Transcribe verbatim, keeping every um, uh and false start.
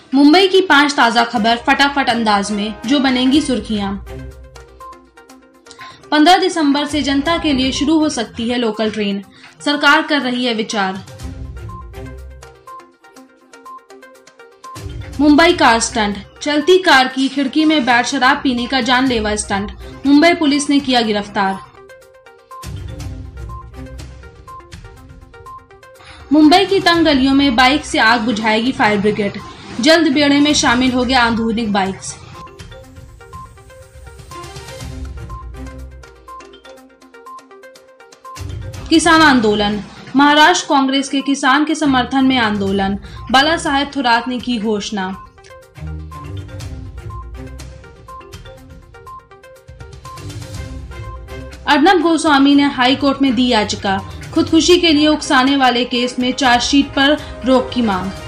मुंबई की पांच ताजा खबर फटाफट अंदाज में जो बनेंगी सुर्खियां। पंद्रह दिसंबर से जनता के लिए शुरू हो सकती है लोकल ट्रेन, सरकार कर रही है विचार। मुंबई कार स्टंट, चलती कार की खिड़की में बैठ शराब पीने का जानलेवा स्टंट, मुंबई पुलिस ने किया गिरफ्तार। मुंबई की तंग गलियों में बाइक से आग बुझाएगी फायर ब्रिगेड, जल्द बेड़े में शामिल हो गया आधुनिक बाइक्स। किसान आंदोलन, महाराष्ट्र कांग्रेस के किसान के समर्थन में आंदोलन, बाला साहेब थोरात ने की घोषणा। अर्नब गोस्वामी ने हाई कोर्ट में दी याचिका, खुदकुशी के लिए उकसाने वाले केस में चार्जशीट पर रोक की मांग।